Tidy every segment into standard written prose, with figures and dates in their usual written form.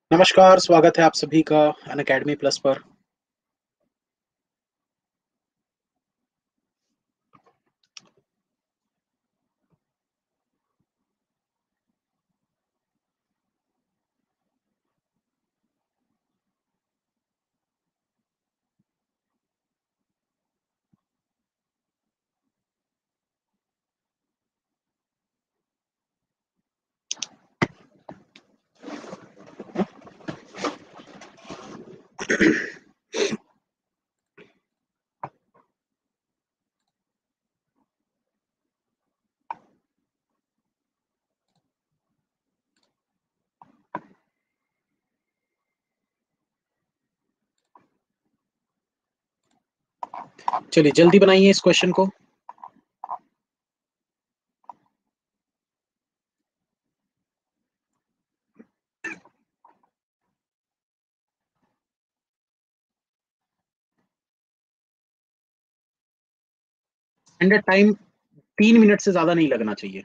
नमस्कार, स्वागत है आप सभी का अनअकैडमी प्लस पर। चलिए जल्दी बनाइए इस क्वेश्चन को। स्टैंडर्ड टाइम 3 मिनट से ज्यादा नहीं लगना चाहिए।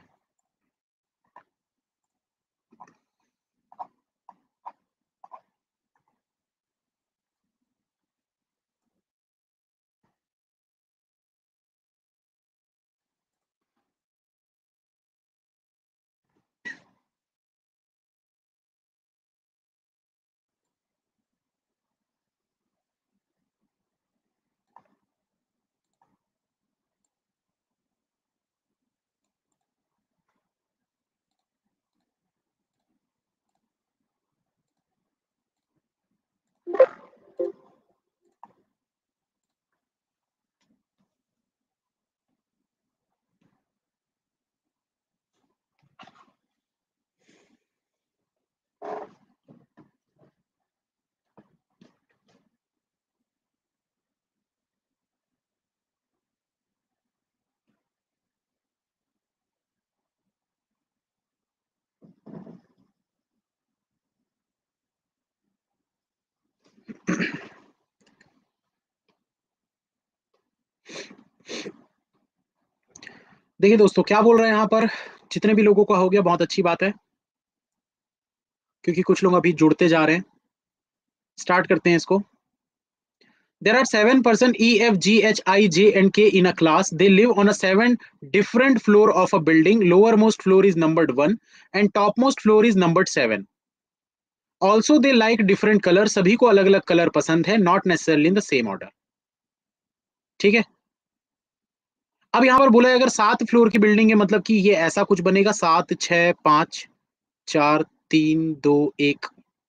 देखिए दोस्तों, क्या बोल रहे हैं यहाँ पर। जितने भी लोगों का हो गया बहुत अच्छी बात है, क्योंकि कुछ लोग अभी जुड़ते जा रहे हैं। स्टार्ट करते हैं इसको। There are 7 person E, F, G, H, I, J, and K in a class. They live on a 7 different floor of a building. Lowermost floor is numbered 1 and topmost floor is numbered 7. Also, they like different colors. सभी को अलग अलग colour पसंद है, not necessarily in the same order. ठीक है। अब यहाँ पर बोला है अगर 7 फ्लोर की बिल्डिंग है, मतलब कि ये ऐसा कुछ बनेगा 7, 6, 5, 4, 3, 2, 1।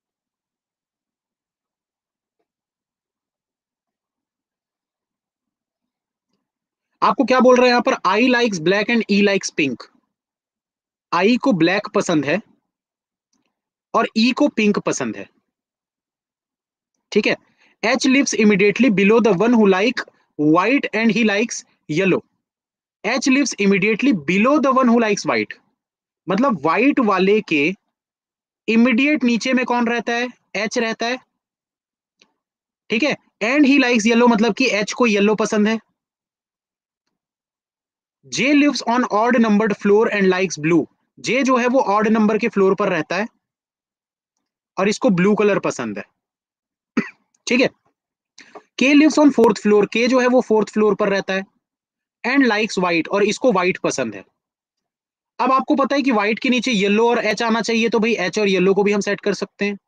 आपको क्या बोल रहे हैं यहाँ पर, I likes black and E likes pink. I को ब्लैक पसंद है और ई को पिंक पसंद है। ठीक है। H lives immediately below the one who like white and he likes yellow. H lives immediately below the one who likes white, मतलब व्हाइट वाले के इमीडिएट नीचे में कौन रहता है, एच रहता है। ठीक है। एंड ही लाइक्स येलो, मतलब कि एच को येलो पसंद है। J lives on odd numbered floor and likes blue. J जो है वो ऑड नंबर के फ्लोर पर रहता है और इसको ब्लू कलर पसंद है। ठीक है। के लिव्स ऑन फोर्थ फ्लोर, के जो है वो फोर्थ फ्लोर पर रहता है एंड लाइक्स व्हाइट, और इसको व्हाइट पसंद है। अब आपको पता है कि व्हाइट के नीचे येलो और एच आना चाहिए, तो भाई एच और येलो को भी हम सेट कर सकते हैं।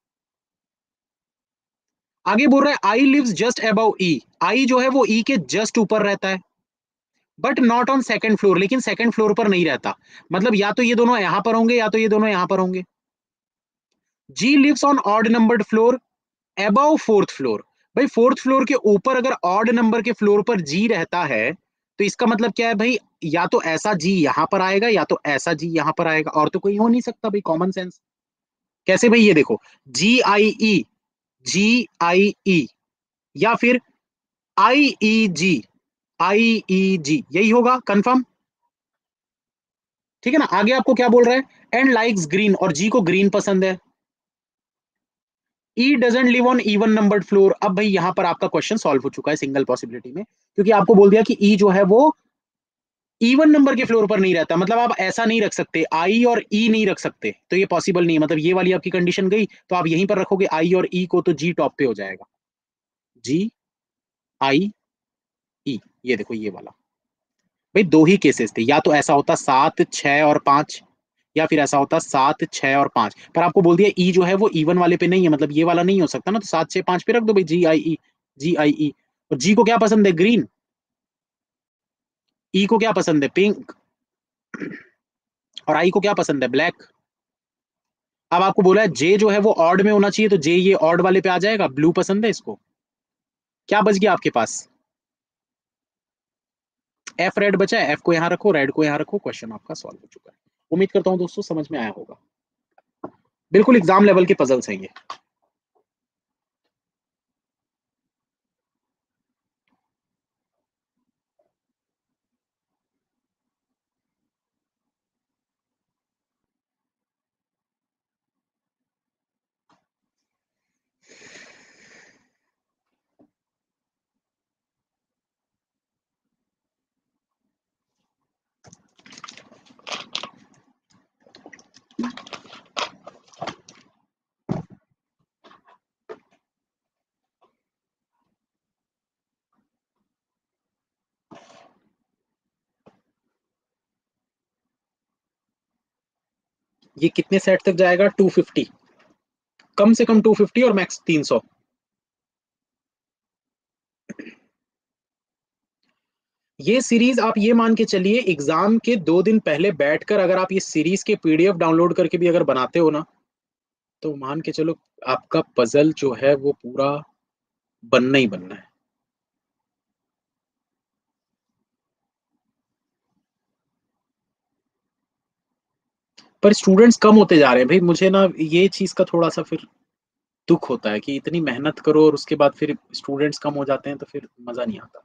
आगे बोल रहा है I lives just above E. I जो है वो ई के जस्ट ऊपर रहता है, but not on second floor, लेकिन सेकंड फ्लोर पर नहीं रहता। मतलब या तो ये दोनों यहां पर होंगे या तो ये दोनों यहां पर होंगे। G lives on odd numbered floor above fourth floor. भाई फोर्थ फ्लोर के ऊपर अगर ऑड नंबर के फ्लोर पर जी रहता है, तो इसका मतलब क्या है भाई, या तो ऐसा जी यहां पर आएगा या तो ऐसा जी यहां पर आएगा, और तो कोई हो नहीं सकता भाई, कॉमन सेंस। कैसे भाई, ये देखो, G-I-E, G-I-E, या फिर I-E-G, I-E-G, यही होगा कंफर्म। ठीक है ना। आगे आपको क्या बोल रहा है, एंड लाइक्स ग्रीन, और जी को ग्रीन पसंद है। E doesn't live on even numbered floor. अब भाई यहां पर आपका क्वेश्चन सॉल्व हो चुका है सिंगल पॉसिबिलिटी में, क्योंकि आपको बोल दिया कि ई जो है वो इवन नंबर के फ्लोर पर नहीं रहता, मतलब आप ऐसा नहीं रख सकते, आई और ई नहीं रख सकते, तो ये पॉसिबल नहीं है। मतलब ये वाली आपकी कंडीशन गई, तो आप यहीं पर रखोगे आई और ई को, तो जी टॉप पे हो जाएगा, जी आई ई। ये देखो ये वाला, भाई दो ही केसेस थे, या तो ऐसा होता 7 6 और 5, या फिर ऐसा होता 7 6 और 5, पर आपको बोल दिया ई जो है वो इवन वाले पे नहीं है, मतलब ये वाला नहीं हो सकता ना, तो 7 6 5 पे रख दो भाई, जी आई ई, जी आई ई। और जी को क्या पसंद है, ग्रीन, ई को क्या पसंद है, पिंक, और आई को क्या पसंद है, ब्लैक। अब आपको बोला है जे जो है वो ऑड में होना चाहिए, तो जे ये ऑड वाले पे आ जाएगा, ब्लू पसंद है इसको। क्या बच गया आपके पास, एफ रेड बचा है, एफ को यहाँ रखो, रेड को यहाँ रखो, क्वेश्चन आपका सॉल्व हो चुका है। उम्मीद करता हूँ दोस्तों समझ में आया होगा, बिल्कुल एग्जाम लेवल के पजल्स हैं ये। ये कितने सेट तक जाएगा, 250, कम से कम 250 और मैक्स 300। ये सीरीज आप ये मान के चलिए, एग्जाम के 2 दिन पहले बैठकर अगर आप ये सीरीज के पीडीएफ डाउनलोड करके भी अगर बनाते हो ना, तो मान के चलो आपका पजल जो है वो पूरा बनना ही बनना है। पर स्टूडेंट्स कम होते जा रहे हैं भाई, मुझे ना ये चीज का थोड़ा सा फिर दुख होता है कि इतनी मेहनत करो और उसके बाद फिर स्टूडेंट्स कम हो जाते हैं, तो फिर मजा नहीं आता।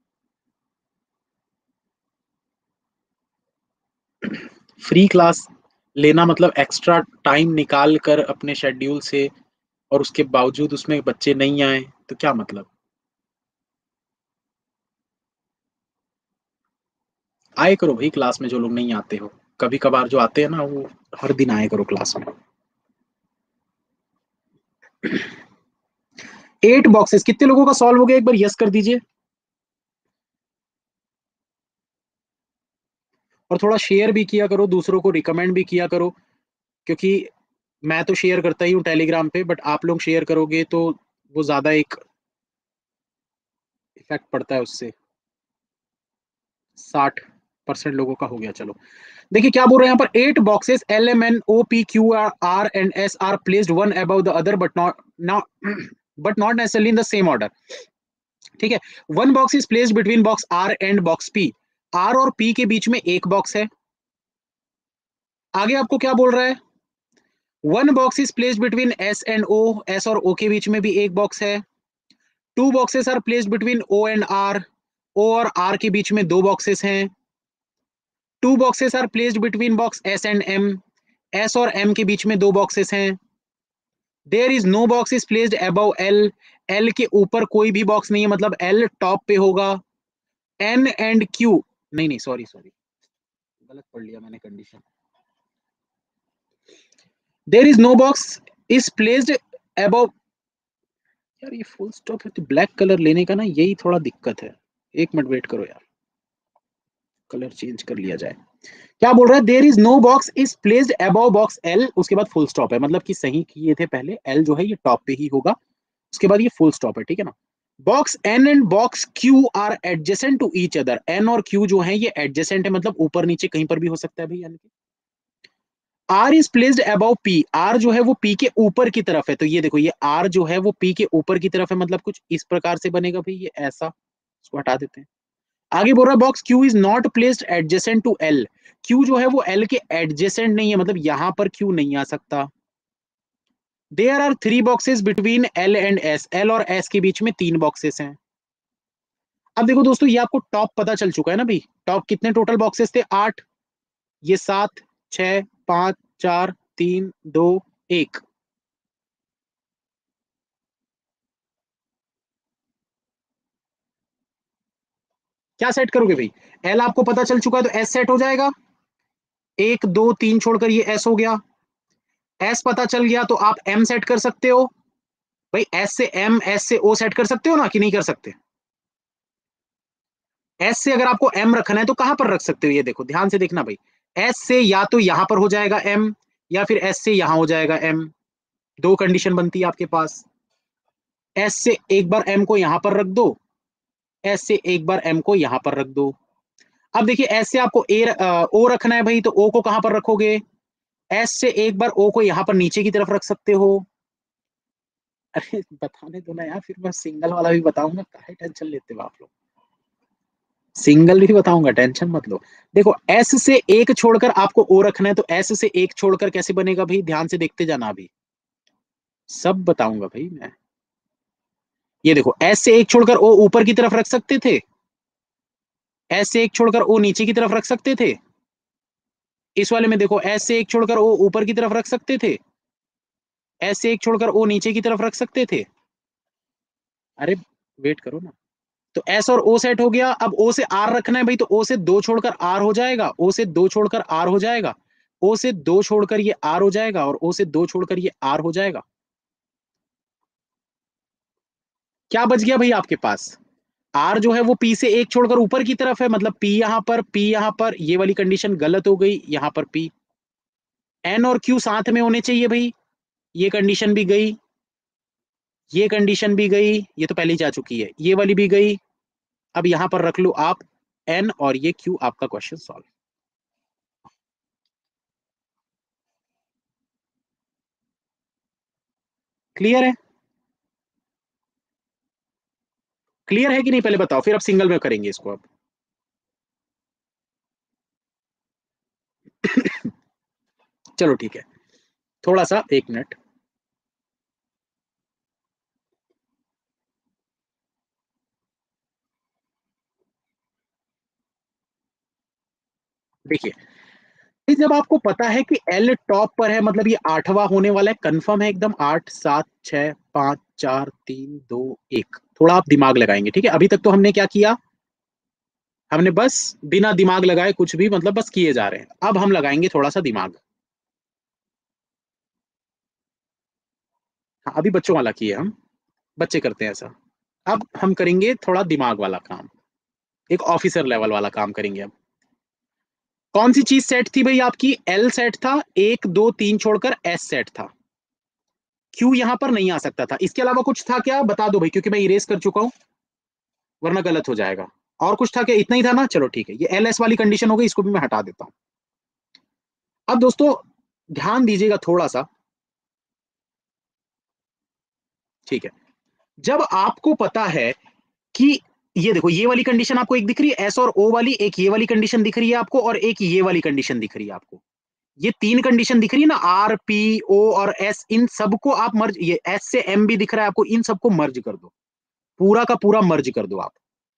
फ्री क्लास लेना मतलब एक्स्ट्रा टाइम निकाल कर अपने शेड्यूल से, और उसके बावजूद उसमें बच्चे नहीं आए, तो क्या मतलब। आए करो भाई क्लास में जो लोग नहीं आते हो, कभी कभार जो आते हैं ना वो हर दिन आए करो क्लास में। 8 बॉक्सेस कितने लोगों का सॉल्व हो गया, एक बार यस कर दीजिए। और थोड़ा शेयर भी किया करो, दूसरों को रिकमेंड भी किया करो, क्योंकि मैं तो शेयर करता ही हूँ टेलीग्राम पे, बट आप लोग शेयर करोगे तो वो ज्यादा एक इफेक्ट पड़ता है उससे। 60% लोगों का हो गया, चलो। देखिए क्या बोल रहे हैं यहाँ पर, 8 boxes L M N O P Q R R and S are placed one above the other, but not necessarily in the same order. ठीक है, one box is placed between box R and box P, R और P के बीच में एक box है। आगे आपको क्या बोल रहा है, one box is placed between S and O, S और ओ के बीच में भी एक बॉक्स है। Two boxes are placed between O and R, O और आर के बीच में दो बॉक्सेस हैं। Two boxes are placed between box S and M, S और एम के बीच में दो बॉक्सेस हैं। There is no box is placed above L, L के ऊपर कोई भी बॉक्स नहीं है, मतलब एल टॉप पे होगा। एन एंड क्यू, नहीं नहीं सॉरी सॉरी, गलत पढ़ लिया मैंने condition. There is no box is placed above, यार ये फुल स्टॉप है तो ब्लैक कलर लेने का ना यही थोड़ा दिक्कत है। एक मिनट वेट करो यार, कलर चेंज कर लिया जाए। क्या बोल रहा है, there is no box is placed above box L, उसके बाद फुल स्टॉप है, मतलब कि सही किए थे पहले, एल जो है ये टॉप पे ही होगा, उसके बाद ये फुल स्टॉप है, ठीक है ना। Box N and box Q are adjacent to each other, N और क्यू जो है ये एडजेसेंट है, मतलब ऊपर नीचे कहीं पर भी हो सकता है भाई, यानी कि R is placed above P, R जो है वो पी के ऊपर की तरफ है, तो ये देखो ये आर जो है वो पी के ऊपर की तरफ है, मतलब कुछ इस प्रकार से बनेगा भाई, ये ऐसा, इसको हटा देते हैं। आगे बोल रहा है box Q is not placed adjacent to L, Q जो है वो एल के एडजेसेंट नहीं है, मतलब यहां पर क्यू नहीं आ सकता। There are 3 boxes between L and S, L और एस के बीच में 3 बॉक्सेस हैं। अब देखो दोस्तों ये आपको टॉप पता चल चुका है ना भाई, टॉप कितने टोटल बॉक्सेस थे, 8, ये 7 6 5 4 3 2 1। क्या सेट करोगे भाई? एल आपको पता चल चुका है तो एस सेट हो जाएगा, 1 2 3 छोड़कर ये एस हो गया। एस पता चल गया तो आप एम सेट कर सकते हो भाई, एस से एम, एस से ओ सेट कर सकते हो ना, कि नहीं कर सकते? एस से अगर आपको एम रखना है तो कहां पर रख सकते हो, ये देखो ध्यान से देखना भाई। एस से या तो यहां पर हो जाएगा एम, या फिर एस से यहां हो जाएगा एम। दो कंडीशन बनती है आपके पास। एस से एक बार एम को यहां पर रख दो, एस से एक बार एम को यहां पर रख दो। अब देखिए एस से आपको ओ रखना है भाई, तो ओ को कहां पर रखोगे? एस से एक बार ओ को यहां पर नीचे की तरफ रख सकते हो। अरे बताने दो ना यार, फिर मैं सिंगल वाला भी बताऊंगा, काहे टेंशन लेते हो आप लोग। सिंगल भी बताऊंगा, टेंशन मत लो। देखो एस से एक छोड़कर आपको ओ रखना है, तो एस से एक छोड़कर कैसे बनेगा भाई, ध्यान से देखते जाना, अभी सब बताऊंगा भाई मैं। ये देखो एस से एक छोड़कर ओ ऊपर की तरफ रख सकते थे, एस से एक छोड़कर ओ नीचे की तरफ रख सकते थे। इस वाले में देखो एस से एक छोड़कर ओ ऊपर की तरफ रख सकते थे, एस से एक छोड़कर ओ नीचे की तरफ रख सकते थे। अरे वेट करो ना। तो एस और ओ सेट हो गया। अब ओ से आर रखना है भाई, तो ओ से दो छोड़कर आर हो जाएगा, ओ से दो छोड़कर आर हो जाएगा, ओ से दो छोड़कर ये आर हो जाएगा, और ओ से दो छोड़कर ये आर हो जाएगा। क्या बच गया भाई आपके पास? आर जो है वो पी से एक छोड़कर ऊपर की तरफ है, मतलब पी यहां पर, पी यहां पर, ये वाली कंडीशन गलत हो गई, यहां पर पी। एन और क्यू साथ में होने चाहिए भाई, ये कंडीशन भी गई, ये कंडीशन भी गई, ये तो पहले ही जा चुकी है, ये वाली भी गई। अब यहां पर रख लो आप एन और ये क्यू, आपका क्वेश्चन सॉल्व। क्लियर है? क्लियर है कि नहीं पहले बताओ, फिर अब सिंगल में करेंगे इसको अब। चलो ठीक है, थोड़ा सा 1 मिनट। देखिए जब आपको पता है कि एल टॉप पर है, मतलब ये आठवां होने वाला है, कंफर्म है एकदम, 8 7 6 5 4 3 2 1। थोड़ा आप दिमाग लगाएंगे, ठीक है? अभी तक तो हमने क्या किया, हमने बस बिना दिमाग लगाए कुछ भी, मतलब बस किए जा रहे हैं। अब हम लगाएंगे थोड़ा सा दिमाग। हाँ अभी बच्चों वाला किए हम, बच्चे करते हैं ऐसा। अब हम करेंगे थोड़ा दिमाग वाला काम, एक ऑफिसर लेवल वाला काम करेंगे अब। कौन सी चीज सेट थी भाई आपकी? एल सेट था, 1 2 3 छोड़कर एस सेट था। क्यू यहां पर नहीं आ सकता था, इसके अलावा कुछ था क्या बता दो भाई, क्योंकि मैं इरेज कर चुका हूं, वरना गलत हो जाएगा। और कुछ था क्या? इतना ही था ना, चलो ठीक है, ये एल एस वाली कंडीशन हो गई, इसको भी मैं हटा देता हूं। अब दोस्तों ध्यान दीजिएगा थोड़ा सा, ठीक है? जब आपको पता है कि ये देखो, ये वाली कंडीशन आपको एक दिख रही है, एस और ओ वाली, एक ये वाली कंडीशन दिख रही है आपको, और एक ये वाली कंडीशन दिख रही है आपको। ये तीन कंडीशन दिख रही है ना, आर पी ओ और एस, इन सबको आप मर्ज, ये एस से एम भी दिख रहा है आपको, इन सबको मर्ज कर दो, पूरा का पूरा मर्ज कर दो आप,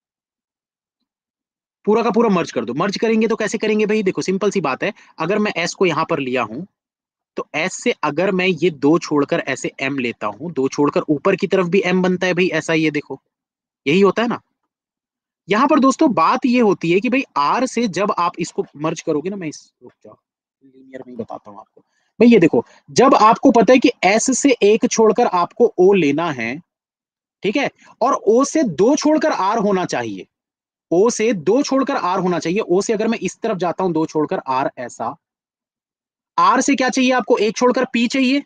पूरा का पूरा मर्ज कर दो। मर्ज करेंगे तो कैसे करेंगे भाई? देखो सिंपल सी बात है, अगर मैं एस को यहां पर लिया हूं, तो एस से अगर मैं ये दो छोड़कर ऐसे एम लेता हूं, दो छोड़कर ऊपर की तरफ भी एम बनता है भाई, ऐसा ये देखो, यही होता है ना। यहां पर दोस्तों बात ये होती है कि भाई आर से जब आप इसको मर्ज करोगे ना, मैं इस रुक जाओ, लीनियर में ही बताता हूं आपको। भाई ये देखो, जब आपको पता है कि एस से एक छोड़कर आपको ओ लेना है, ठीक है, और ओ से दो छोड़कर आर होना चाहिए, ओ से दो छोड़कर आर होना चाहिए, ओ से अगर मैं इस तरफ जाता हूं दो छोड़कर आर, ऐसा। आर से क्या चाहिए आपको? एक छोड़कर पी चाहिए,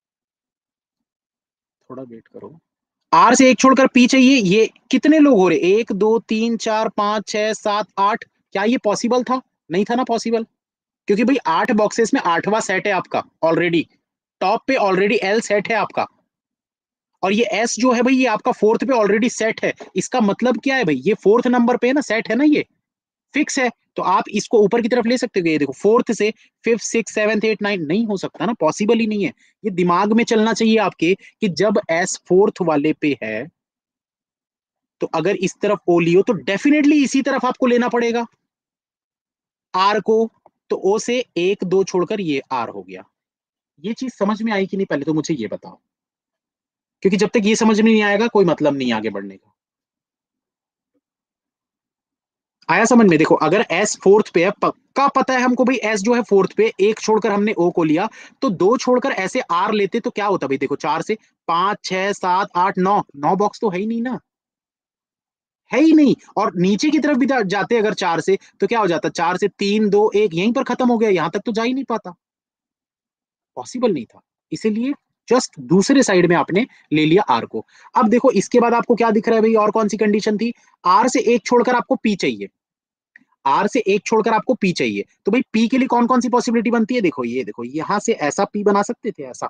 थोड़ा वेट करो। आर से एक छोड़कर पी चाहिए, ये कितने लोग हो रहे? 1 2 3 4 5 6 7 8। क्या ये पॉसिबल था? नहीं था ना पॉसिबल, क्योंकि भाई 8 बॉक्सेस में आठवां सेट है आपका ऑलरेडी, टॉप पे ऑलरेडी एल सेट है आपका, और ये एस जो है भाई ये आपका फोर्थ पे ऑलरेडी सेट है। इसका मतलब क्या है भाई? ये फोर्थ नंबर पे है ना, सेट है ना, ये फिक्स है। तो आप इसको ऊपर की तरफ ले सकते हो, ये देखो फोर्थ से fifth six seventh eight nine, नहीं हो सकता ना, पॉसिबल ही नहीं है। ये दिमाग में चलना चाहिए आपके, कि जब एस फोर्थ वाले पे है, तो अगर इस तरफ ओ लियो तो डेफिनेटली इसी तरफ आपको लेना पड़ेगा आर को। तो ओ से एक दो छोड़कर ये आर हो गया। ये चीज समझ में आई कि नहीं, पहले तो मुझे ये बताओ, क्योंकि जब तक ये समझ में नहीं आएगा कोई मतलब नहीं आगे बढ़ने का। आया समझ में? देखो अगर एस फोर्थ पे है, पक्का पता है हमको भाई एस जो है फोर्थ पे, एक छोड़कर हमने ओ को लिया, तो दो छोड़कर ऐसे आर लेते तो क्या होता भाई? देखो चार से पांच, छह, सात, आठ, नौ, नौ बॉक्स तो है ही नहीं ना, है ही नहीं। और नीचे की तरफ भी जाते अगर चार से, तो क्या हो जाता? चार से तीन, दो, एक, यहीं पर खत्म हो गया, यहां तक तो जा ही नहीं पाता, पॉसिबल नहीं था। इसीलिए जस्ट दूसरे साइड में आपने ले लिया आर को। अब देखो इसके बाद आपको क्या दिख रहा है भाई? और कौन सी कंडीशन थी? आर से एक छोड़कर आपको पी चाहिए, आर से एक छोड़कर आपको पी चाहिए, तो भाई पी के लिए कौन कौन सी पॉसिबिलिटी बनती है? देखो ये देखो, यहां से ऐसा पी बना सकते थे, ऐसा।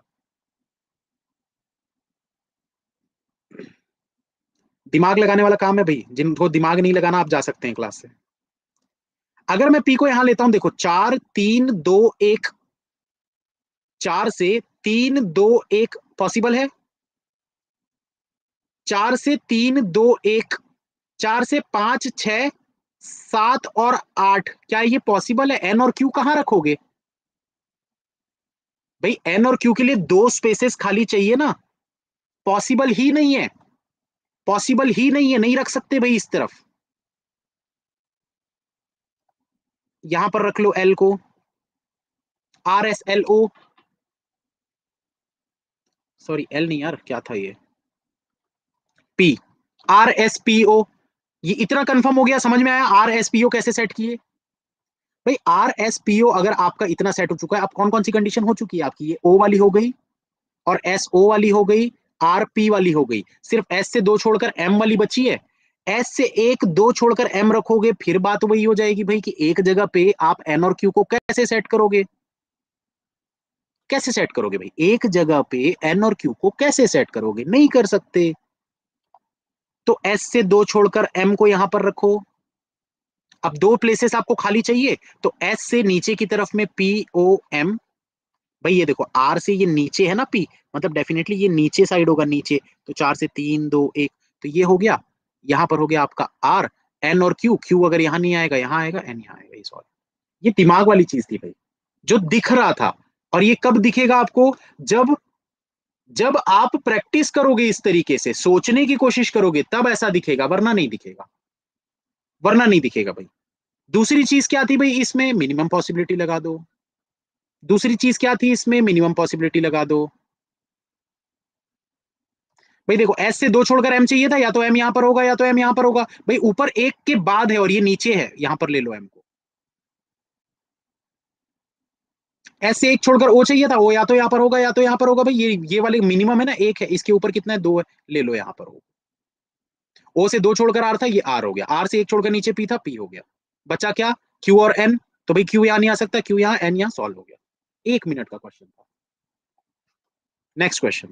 दिमाग लगाने वाला काम है भाई, जिनको दिमाग नहीं लगाना आप जा सकते हैं क्लास से। अगर मैं पी को यहां लेता हूं, देखो चार, तीन, दो, एक, चार से तीन, दो, एक पॉसिबल है, चार से तीन, दो, एक, चार से पांच, छह, सात और आठ, क्या ये पॉसिबल है? एन और क्यू कहां रखोगे भाई? एन और क्यू के लिए दो स्पेसेस खाली चाहिए ना, पॉसिबल ही नहीं है, पॉसिबल ही नहीं है, नहीं रख सकते भाई इस तरफ। यहां पर रख लो एल को, R S L O, sorry L नहीं यार, क्या था ये, P, R S P O. ये इतना कंफर्म हो गया, समझ में आया आर एस पी ओ कैसे सेट किए? भाई आर एस पी ओ अगर आपका इतना सेट हो चुका है, अब कौन कौन सी कंडीशन हो चुकी है आपकी? ये ओ वाली हो गई, और एस ओ वाली हो गई, आर पी वाली हो गई, सिर्फ एस से दो छोड़कर एम वाली बची है। एस से एक दो छोड़कर एम रखोगे, फिर बात वही हो जाएगी भाई कि एक जगह पे आप एन और क्यू को कैसे सेट करोगे? कैसे सेट करोगे भाई? एक जगह पे एन और क्यू को कैसे सेट करोगे? नहीं कर सकते। तो एस से दो छोड़कर एम को यहां पर रखो। अब दो प्लेसेस आपको खाली चाहिए, तो एस से नीचे की तरफ में पी ओ एम। भाई ये देखो आर से ये नीचे है ना पी, मतलब डेफिनेटली ये नीचे साइड होगा, नीचे। तो चार से तीन, दो, एक, तो ये हो गया। यहां पर हो गया आपका आर, एन और क्यू, क्यू अगर यहां नहीं आएगा यहां आएगा, एन यहां आएगा, ये सॉल्व। ये दिमाग वाली चीज थी भाई, जो दिख रहा था। और ये कब दिखेगा आपको? जब जब आप प्रैक्टिस करोगे, इस तरीके से सोचने की कोशिश करोगे, तब ऐसा दिखेगा, वरना नहीं दिखेगा, वरना नहीं दिखेगा भाई। दूसरी चीज क्या थी भाई इसमें? मिनिमम पॉसिबिलिटी लगा दो। दूसरी चीज क्या थी इसमें? मिनिमम पॉसिबिलिटी लगा दो। भाई देखो एस से दो छोड़कर एम चाहिए था, या तो एम यहां पर होगा या तो एम यहां पर होगा भाई, ऊपर एक के बाद है और ये नीचे है, यहां पर ले लो एम को। एस से एक छोड़कर ओ चाहिए था, वो या तो यहां पर होगा या तो यहां पर होगा भाई, ये वाले मिनिमम है ना, एक है, इसके ऊपर कितना है? दो है, ले लो यहां पर हो। ओ से दो छोड़कर आर था, ये आर हो गया, आर से एक छोड़कर नीचे पी था, पी हो गया। बचा क्या? क्यू और एन। तो भाई क्यू यहां नहीं आ सकता, क्यू यहां, एन यहां, सॉल्व हो गया। एक मिनट का क्वेश्चन था। Next question.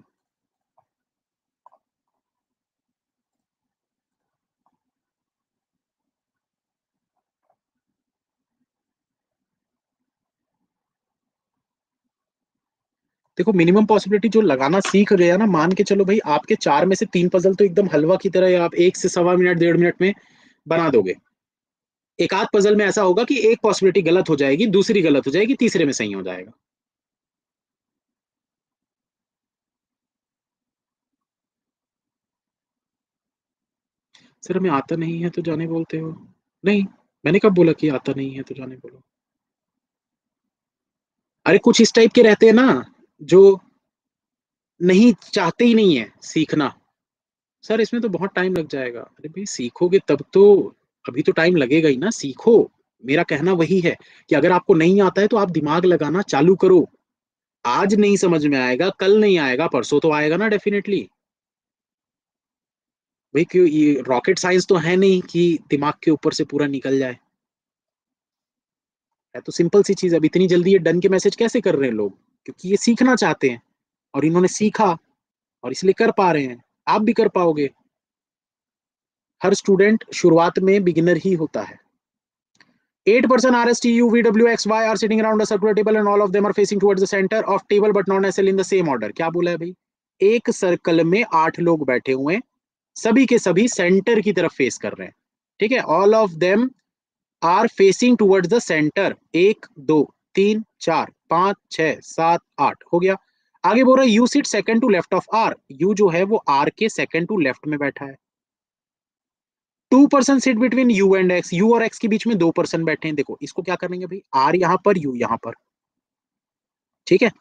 देखो मिनिमम पॉसिबिलिटी जो लगाना सीख गया ना, मान के चलो भाई आपके चार में से तीन पजल तो एकदम हलवा की तरह आप एक से सवा मिनट, डेढ़ मिनट में बना दोगे। एक आध पजल में ऐसा होगा कि एक पॉसिबिलिटी गलत हो जाएगी, दूसरी गलत हो जाएगी, तीसरे में सही हो जाएगा। सर हमें आता नहीं है तो जाने बोलते हो? नहीं, मैंने कब बोला कि आता नहीं है तो जाने बोलो? अरे कुछ इस टाइप के रहते हैं ना, जो नहीं चाहते ही नहीं है सीखना। सर इसमें तो बहुत टाइम लग जाएगा। अरे भाई सीखोगे तब तो, अभी तो टाइम लगेगा ही ना, सीखो। मेरा कहना वही है कि अगर आपको नहीं आता है तो आप दिमाग लगाना चालू करो। आज नहीं समझ में आएगा, कल नहीं आएगा, परसों तो आएगा ना डेफिनेटली। भाई क्यों, ये रॉकेट साइंस तो है नहीं कि दिमाग के ऊपर से पूरा निकल जाए। है तो सिंपल सी चीज। अब इतनी जल्दी ये डन के मैसेज कैसे कर रहे हैं लोग? क्योंकि ये सीखना चाहते हैं, और इन्होंने सीखा, और इसलिए कर पा रहे हैं। आप भी कर पाओगे। हर स्टूडेंट शुरुआत में बिगिनर ही होता है। 8 person R S T U V W X Y are sitting around a circular table and all of them are facing towards the center of table but not necessarily in the same order. क्या बोला है भाई? एक circle में 8 लोग बैठे हुए हैं, सभी के सभी सेंटर की तरफ फेस कर रहे हैं। ठीक है, all of them are facing towards the centre. एक, दो, तीन, चार, पांच, छह, सात, आठ, हो गया। आगे बोल रहा है U sit second to left of R. U जो है वो आर के सेकंड टू लेफ्ट में बैठा है। 2% sit between U and X, U और एक्स के बीच में 2% बैठे हैं। देखो इसको क्या करेंगे भाई, आर यहां पर, यू यहां पर, ठीक है।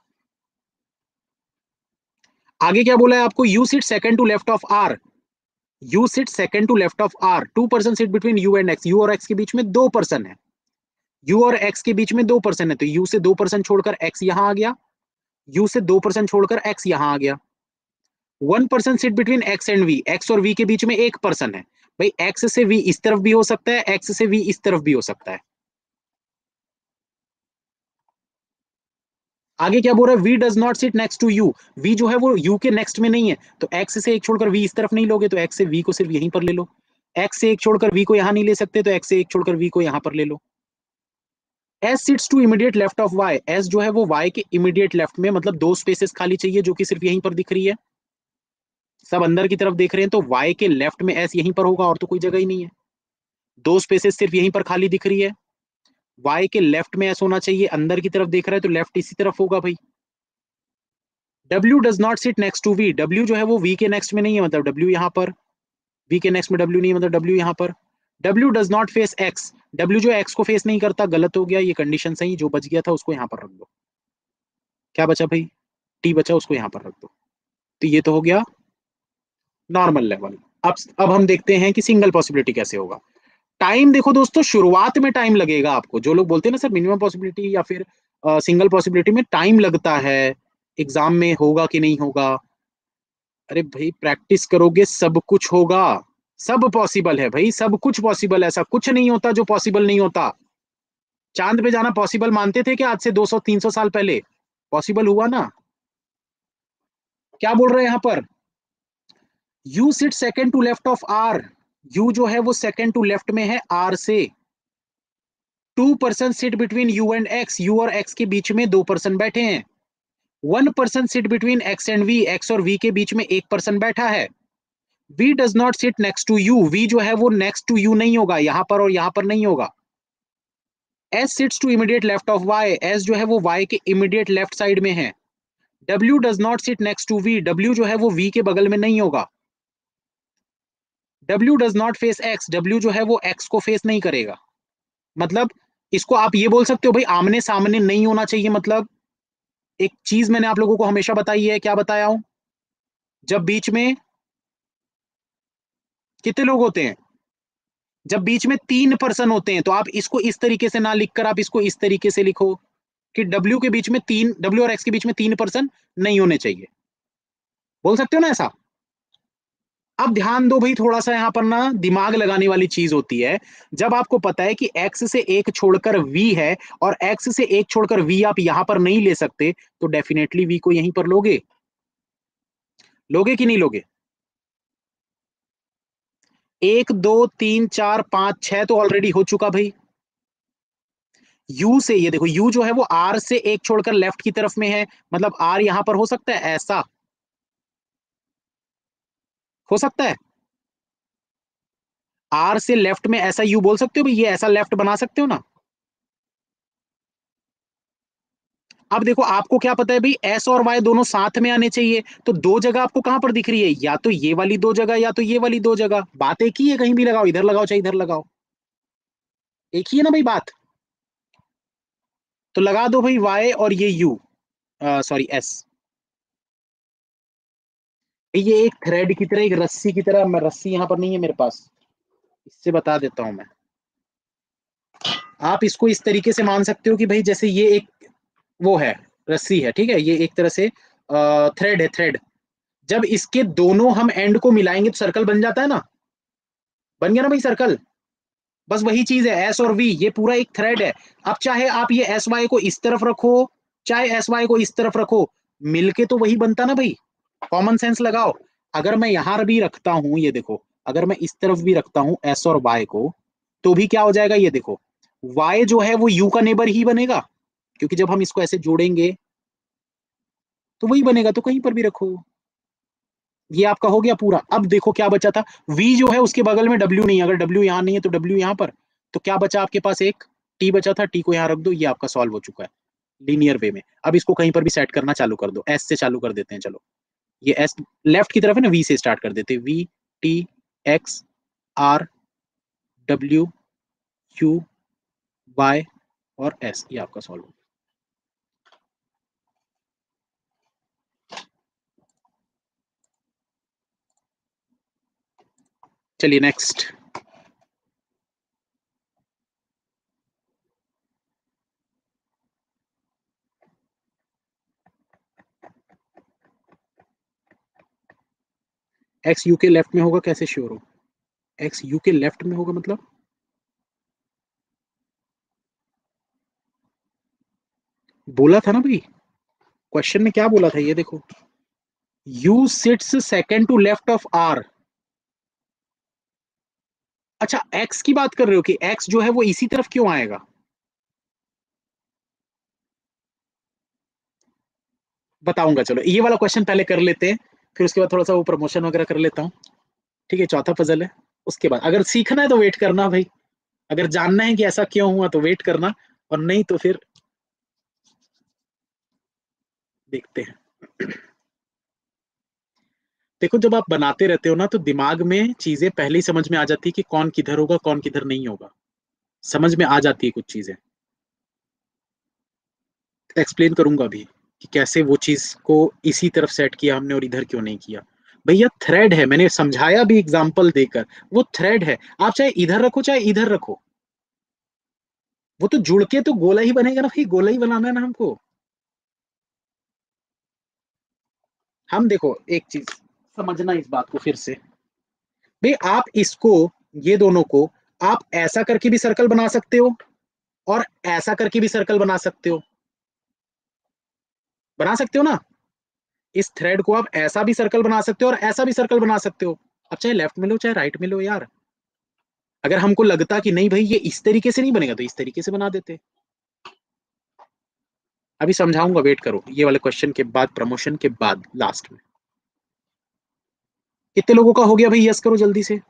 आगे क्या बोला है आपको, U sit second to left of R, U sit second to left of R, 2% sit between U and X, U और एक्स के बीच में 2% है, यू और एक्स के बीच में 2% है, तो यू से 2% छोड़कर एक्स यहां आ गया, यू से 2% छोड़कर एक्स यहां आ गया। 1% sit between X and V, X और वी के बीच में 1% है, भाई एक्स से वी इस तरफ भी हो सकता है, एक्स से वी इस तरफ भी हो सकता है। आगे क्या बोल रहा है, V does not sit next to U, V जो है वो यू के नेक्स्ट में नहीं है, तो एक्स से एक छोड़कर वी इस तरफ नहीं लोगे, तो एक्स से वी को सिर्फ यहीं पर ले लो, एक्स से एक छोड़कर वी को यहां नहीं ले सकते, तो एक्स से एक छोड़कर वी को यहां पर ले लो। S sits to immediate left of Y, S जो है वो वाई के इमीडिएट लेफ्ट में, मतलब दो स्पेसेस खाली चाहिए जो कि सिर्फ यहीं पर दिख रही है, सब अंदर की तरफ देख रहे हैं, तो वाई के लेफ्ट में एस यहीं पर होगा, और तो कोई जगह ही नहीं है, दो स्पेसेस सिर्फ यहीं पर खाली दिख रही है, वाई के लेफ्ट में एस होना चाहिए, अंदर की तरफ देख रहा है तो लेफ्ट इसी तरफ होगा भाई। W does not sit next to V, W जो है वो वी के नेक्स्ट में नहीं है, मतलब डब्ल्यू यहां पर, वी के नेक्स्ट में डब्ल्यू नहीं है, मतलब डब्ल्यू यहां पर। W does not face X, W जो एक्स को फेस नहीं करता, गलत हो गया, ये कंडीशन सही, जो बच गया था उसको यहां पर रख दो, क्या बचा भाई, टी बचा, उसको यहां पर रख दो, तो ये तो हो गया नॉर्मल लेवल। अब हम देखते हैं कि सिंगल पॉसिबिलिटी कैसे होगा। टाइम देखो दोस्तों, शुरुआत में टाइम लगेगा आपको, जो लोग बोलते हैं ना सर मिनिमम पॉसिबिलिटी या फिर सिंगल पॉसिबिलिटी में टाइम लगता है, एग्जाम में होगा कि नहीं होगा, अरे भाई प्रैक्टिस करोगे सब कुछ होगा, सब पॉसिबल है भाई, सब कुछ पॉसिबल है, ऐसा कुछ नहीं होता जो पॉसिबल नहीं होता। चांद पे जाना पॉसिबल मानते थे कि आज से 200-300 साल पहले, पॉसिबल हुआ ना। क्या बोल रहे हैं यहां पर, U sit second to left of R, U जो है वो सेकंड टू लेफ्ट में है आर से, 2% sit between U and X, U और एक्स के बीच में 2% बैठे हैं। 1% sit between X and V, X और वी के बीच में 1% बैठा है। V does not sit next to U, V जो है वो नेक्स्ट टू यू नहीं होगा, यहां पर और यहां पर नहीं होगा। S sits to immediate left of Y, S जो है वो वाई के इमीडिएट लेफ्ट साइड में है। W does not sit next to V, W जो है वो वी के बगल में नहीं होगा। W does not face X, W जो है वो एक्स को फेस नहीं करेगा, मतलब इसको आप ये बोल सकते हो भाई आमने सामने नहीं होना चाहिए, मतलब एक चीज मैंने आप लोगों को हमेशा बताई है, क्या बताया हूं, जब बीच में कितने लोग होते हैं, जब बीच में 3% होते हैं, तो आप इसको इस तरीके से ना लिखकर आप इसको इस तरीके से लिखो कि डब्ल्यू के बीच में तीन, डब्ल्यू और एक्स के बीच में 3% नहीं होने चाहिए, बोल सकते हो ना ऐसा। अब ध्यान दो भाई, थोड़ा सा यहां पर ना दिमाग लगाने वाली चीज होती है, जब आपको पता है कि x से एक छोड़कर v है और x से एक छोड़कर v आप यहां पर नहीं ले सकते, तो डेफिनेटली v को यहीं पर लोगे, लोगे कि नहीं लोगे। 1 2 3 4 5 6 तो ऑलरेडी हो चुका भाई, u से ये देखो, u जो है वो r से एक छोड़कर लेफ्ट की तरफ में है, मतलब r यहां पर हो सकता है ऐसा, हो सकता है r से लेफ्ट में ऐसा u बोल सकते हो भाई, ये ऐसा लेफ्ट बना सकते हो ना। अब देखो आपको क्या पता है भाई, एस और वाई दोनों साथ में आने चाहिए, तो दो जगह आपको कहां पर दिख रही है, या तो ये वाली दो जगह या तो ये वाली दो जगह, बात एक ही है, कहीं भी लगाओ, इधर लगाओ चाहे इधर लगाओ, एक ही है ना भाई बात। तो लगा दो भाई वाई और ये यू, सॉरी एस, ये एक थ्रेड की तरह, एक रस्सी की तरह, मैं रस्सी यहां पर नहीं है मेरे पास, इससे बता देता हूं मैं, आप इसको इस तरीके से मान सकते हो कि भाई जैसे ये एक वो है, रस्सी है, ठीक है, ये एक तरह से थ्रेड है, थ्रेड, जब इसके दोनों हम एंड को मिलाएंगे तो सर्कल बन जाता है ना, बन गया ना भाई सर्कल। बस वही चीज है, एस और वी, ये पूरा एक थ्रेड है। अब चाहे आप ये एस वाई को इस तरफ रखो, चाहे एस वाई को इस तरफ रखो, मिलके तो वही बनता ना भाई, कॉमन सेंस लगाओ। अगर मैं यहां भी रखता हूं, ये देखो, अगर मैं इस तरफ भी रखता हूं एस और वाई को, तो भी क्या हो जाएगा, ये देखो, वाई जो है वो यू का नेबर ही बनेगा, क्योंकि जब हम इसको ऐसे जोड़ेंगे तो वही बनेगा, तो कहीं पर भी रखो। ये आपका हो गया पूरा। अब देखो क्या बचा था, v जो है उसके बगल में w नहीं है, अगर w यहां नहीं है तो w यहां पर, तो क्या बचा आपके पास, एक t बचा था, t को यहां रख दो, ये आपका सॉल्व हो चुका है लीनियर वे में। अब इसको कहीं पर भी सेट करना चालू कर दो, s से चालू कर देते हैं, चलो ये s लेफ्ट की तरफ है ना, v से स्टार्ट कर देते हैं, v t x r W, Q, Y और S, ये आपका सॉल्व होगा। चलिए नेक्स्ट। एक्स यू के लेफ्ट में होगा, कैसे श्योर हो? एक्स यू के लेफ्ट में होगा मतलब बोला था ना भाई, क्वेश्चन में क्या बोला था ये देखो, U sits second to left of R. अच्छा एक्स की बात कर रहे हो कि एक्स जो है वो इसी तरफ क्यों आएगा? बताऊंगा, चलो ये वाला क्वेश्चन पहले कर लेते हैं, फिर उसके बाद थोड़ा सा वो प्रमोशन वगैरह कर लेता हूँ। ठीक है, चौथा पजल है, उसके बाद अगर सीखना है तो वेट करना भाई, अगर जानना है कि ऐसा क्यों हुआ तो वेट करना, और नहीं तो फिर देखते हैं। देखो जब आप बनाते रहते हो ना तो दिमाग में चीजें पहले ही समझ में आ जाती है कि कौन किधर होगा कौन किधर नहीं होगा, समझ में आ जाती है कुछ चीजें। एक्सप्लेन करूंगा भी कि कैसे वो चीज को इसी तरफ सेट किया हमने और इधर क्यों नहीं किया। भैया थ्रेड है, मैंने समझाया भी एग्जाम्पल देकर, वो थ्रेड है, आप चाहे इधर रखो चाहे इधर रखो, वो तो जुड़ के तो गोला ही बनेगा ना भाई, गोला ही बनाना है ना हमको। हम देखो एक चीज समझना इस बात को फिर से, भाई आप इसको, ये दोनों को आप ऐसा करके भी सर्कल बना सकते हो और ऐसा करके भी सर्कल बना सकते हो, बना सकते हो ना। इस थ्रेड को आप ऐसा भी सर्कल बना सकते हो और ऐसा भी सर्कल बना सकते हो, अब चाहे लेफ्ट में लो चाहे राइट में लो यार। अगर हमको लगता कि नहीं भाई ये इस तरीके से नहीं बनेगा तो इस तरीके से बना देते। अभी समझाऊंगा, वेट करो, ये वाले क्वेश्चन के बाद, प्रमोशन के बाद लास्ट में। कितने लोगों का हो गया भाई, यस करो जल्दी से।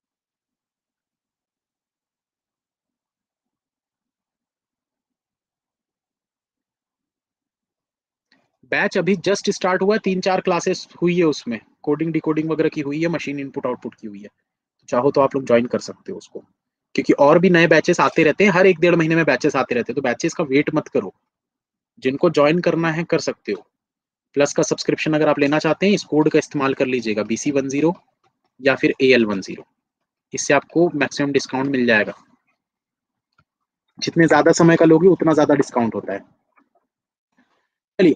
बैच अभी जस्ट स्टार्ट हुआ है, 3-4 क्लासेस हुई है, उसमें कोडिंग डिकोडिंग वगैरह की हुई है, मशीन इनपुट आउटपुट की हुई है, तो चाहो तो आप लोग ज्वाइन कर सकते हो उसको, क्योंकि और भी नए बैचेस आते रहते हैं, हर 1-1.5 महीने में बैचेस आते रहते हैं, तो बैचेस का वेट मत करो, जिनको ज्वाइन करना है कर सकते हो। प्लस का सब्सक्रिप्शन अगर आप लेना चाहते हैं इस कोड का इस्तेमाल कर लीजिएगा, BC10 या फिर AL10, इससे आपको मैक्सिमम डिस्काउंट मिल जाएगा, जितने ज्यादा समय का लोगे उतना ज्यादा डिस्काउंट होता है। चलिए,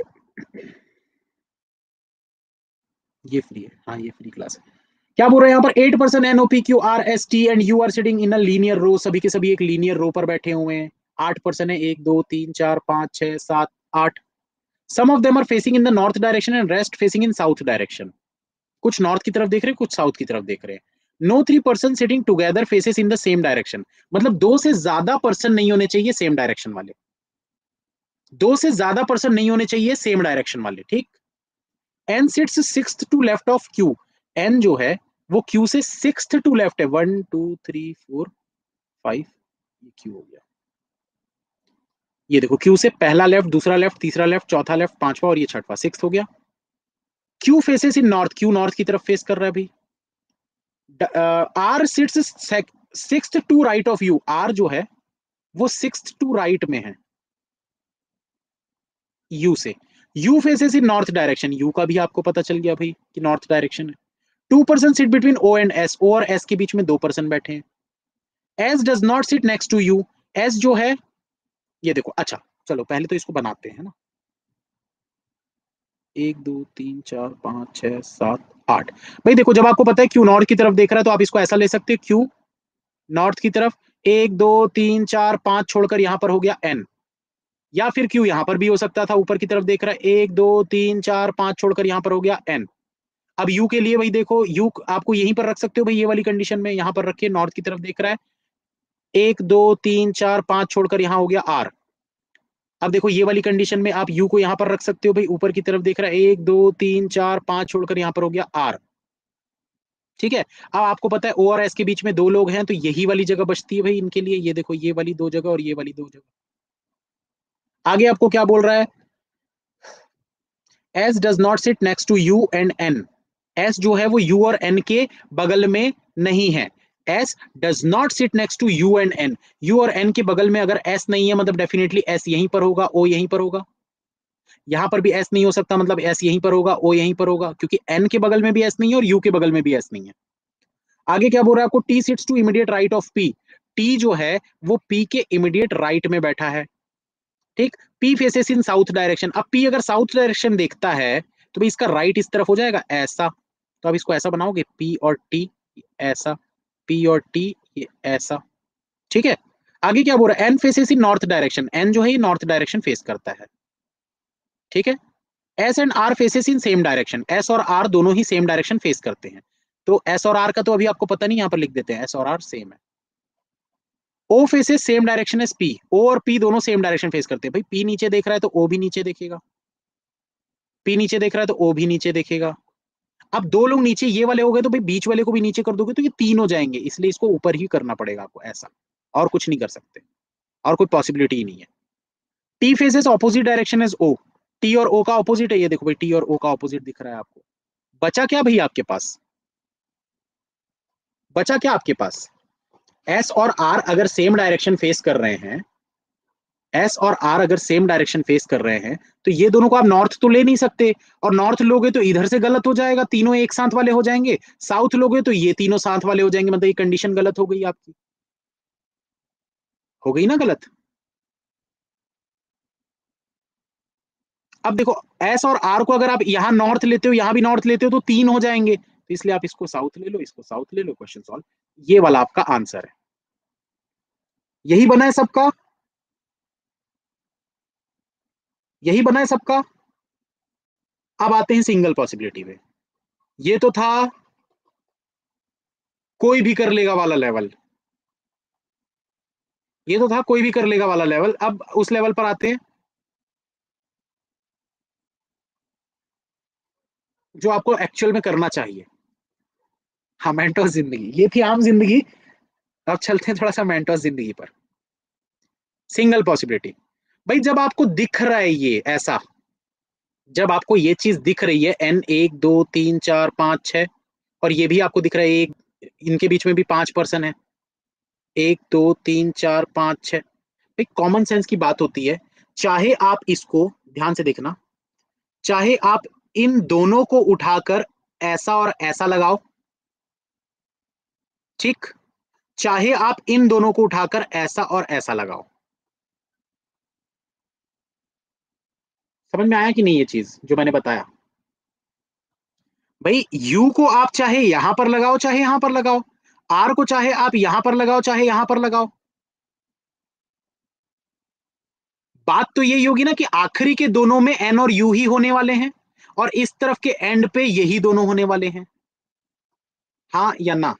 ये फ्री है, हाँ ये फ्री क्लास है। क्या बोल रहे हैं यहाँ पर, 8% NOPQRST and U are sitting in a linear row, सभी के सभी एक लीनियर रो पर बैठे हुए हैं। 8% है, 1 2 3 4 5 6 7 8। Some of them are facing in the north direction and rest facing in south direction. कुछ नॉर्थ की तरफ देख रहे हैं, कुछ साउथ की तरफ देख रहे हैं। No 3 person sitting together faces in the same direction, मतलब दो से ज्यादा पर्सन नहीं होने चाहिए सेम डायरेक्शन वाले, दो से ज्यादा पर्सन नहीं होने चाहिए सेम डायरेक्शन वाले, ठीक। N sits sixth to left of Q, N जो है वो क्यू से सिक्स्थ टू लेफ्ट है, 1 2 3 4 5, ये क्यू हो गया। ये देखो क्यू से पहला लेफ्ट, दूसरा लेफ्ट, तीसरा लेफ्ट, चौथा लेफ्ट, पांचवा और ये छठवा, सिक्स हो गया। Q faces in north, Q north की तरफ फेस कर रहा है भाई। R sits sixth to right of U, R जो है वो सिक्स्थ टू राइट में है यू से। U faces in north direction, U का भी आपको पता चल गया भाई कि नॉर्थ डायरेक्शन है। 2 person sit between O and S, O और एस के बीच में 2 पर्सन बैठे हैं। S does not sit next to U, S जो है, ये देखो, अच्छा चलो पहले तो इसको बनाते हैं ना, 1 2 3 4 5 6 7 8। भाई देखो जब आपको पता है क्यू नॉर्थ की तरफ देख रहा है तो आप इसको ऐसा ले सकते हैं, क्यू नॉर्थ की तरफ 1 2 3 4 5 छोड़कर यहां पर हो गया एन, या फिर क्यू यहां पर भी हो सकता था, ऊपर की तरफ देख रहा है 1 2 3 4 5 छोड़कर यहां पर हो गया एन। अब यू के लिए भाई देखो, यू आपको यहीं पर रख सकते हो भाई, ये वाली कंडीशन में यहां पर रखिए, नॉर्थ की तरफ देख रहा है, 1 2 3 4 5 छोड़कर यहां हो गया आर। अब देखो ये वाली कंडीशन में आप यू को यहां पर रख सकते हो भाई, ऊपर की तरफ देख रहा है 1 2 3 4 5 छोड़कर यहां पर हो गया आर। ठीक है, अब आपको पता है ओ और एस के बीच में 2 लोग हैं, तो यही वाली जगह बचती है भाई इनके लिए, ये देखो ये वाली 2 जगह और ये वाली 2 जगह। आगे आपको क्या बोल रहा है, S does not sit next to U and N, S जो है वो यू और एन के बगल में नहीं है, S does not sit next to U and N. U और N के बगल में अगर S नहीं है मतलब डेफिनेटली S यहीं पर होगा, O यहीं पर होगा। यहां पर भी S नहीं हो सकता मतलब S यहीं पर होगा, O यहीं पर होगा, क्योंकि N के बगल में भी S नहीं है और U के बगल में भी S नहीं है। आगे क्या बोल रहा है आपको? T sits to immediate right of P. T जो है वो P के इमीडिएट राइट में बैठा है, ठीक। P faces in south direction. अब P अगर साउथ डायरेक्शन देखता है तो भाई इसका राइट इस तरफ हो जाएगा ऐसा, तो अब इसको ऐसा बनाओगे P और T ऐसा, P और T ये ऐसा, ठीक है। आगे क्या बोल रहा है? N faces in north direction. N जो है ये नॉर्थ डायरेक्शन फेस करता है, ठीक है। S and R faces in same direction. S और R दोनों ही सेम डायरेक्शन फेस करते हैं, तो S और R का तो अभी आपको पता नहीं, यहां पर लिख देते हैं S और R सेम है। O faces same direction as P। O और P दोनों सेम डायरेक्शन फेस करते हैं। भाई P नीचे देख रहा है तो O भी नीचे देखेगा, P नीचे देख रहा है तो O भी नीचे देखेगा। अब दो लोग नीचे ये वाले हो गए तो भाई बीच वाले को भी नीचे कर दोगे तो ये तीन हो जाएंगे, इसलिए इसको ऊपर ही करना पड़ेगा आपको ऐसा, और कुछ नहीं कर सकते, और कोई पॉसिबिलिटी ही नहीं है। T faces opposite direction as O। T और O का ऑपोजिट है, ये देखो भाई T और O का ऑपोजिट दिख रहा है आपको। बचा क्या भाई आपके पास? बचा क्या आपके पास? S और R अगर सेम डायरेक्शन फेस कर रहे हैं, S और R अगर सेम डायरेक्शन फेस कर रहे हैं तो ये दोनों को आप नॉर्थ तो ले नहीं सकते, और नॉर्थ लोगे तो इधर से गलत हो जाएगा, तीनों एक साथ वाले हो जाएंगे। साउथ लोगे तो ये तीनों साथ वाले हो जाएंगे, मतलब ये कंडीशन गलत हो गई आपकी, हो गई ना गलत। अब देखो S और R को अगर आप यहां नॉर्थ लेते हो यहां भी नॉर्थ लेते हो तो तीन हो जाएंगे, तो इसलिए आप इसको साउथ ले लो, इसको साउथ ले लो, क्वेश्चन सॉल्व। ये वाला आपका आंसर है, यही बना है सबका, यही बना है सबका। अब आते हैं सिंगल पॉसिबिलिटी पे। ये तो था कोई भी कर लेगा वाला लेवल, ये तो था कोई भी कर लेगा वाला लेवल। अब उस लेवल पर आते हैं जो आपको एक्चुअल में करना चाहिए। हाँ, मेंटोस जिंदगी, ये थी आम जिंदगी। अब चलते हैं थोड़ा सा मेंटोस जिंदगी पर। सिंगल पॉसिबिलिटी, भाई जब आपको दिख रहा है ये ऐसा, जब आपको ये चीज दिख रही है N 1 2 3 4 5 6, और ये भी आपको दिख रहा है एक, इनके बीच में भी 5 पर्सन है, 1 2 3 4 5 6। भाई कॉमन सेंस की बात होती है, चाहे आप इसको ध्यान से देखना, चाहे आप इन दोनों को उठाकर ऐसा और ऐसा लगाओ, ठीक, चाहे आप इन दोनों को उठाकर ऐसा और ऐसा लगाओ। समझ में आया कि नहीं ये चीज जो मैंने बताया? भाई यू को आप चाहे यहां पर लगाओ चाहे यहां पर लगाओ, आर को चाहे आप यहां पर लगाओ चाहे यहां पर लगाओ। बात तो यही होगी ना कि आखिरी के दोनों में एन और यू ही होने वाले हैं, और इस तरफ के एंड पे यही दोनों होने वाले हैं, हाँ या ना?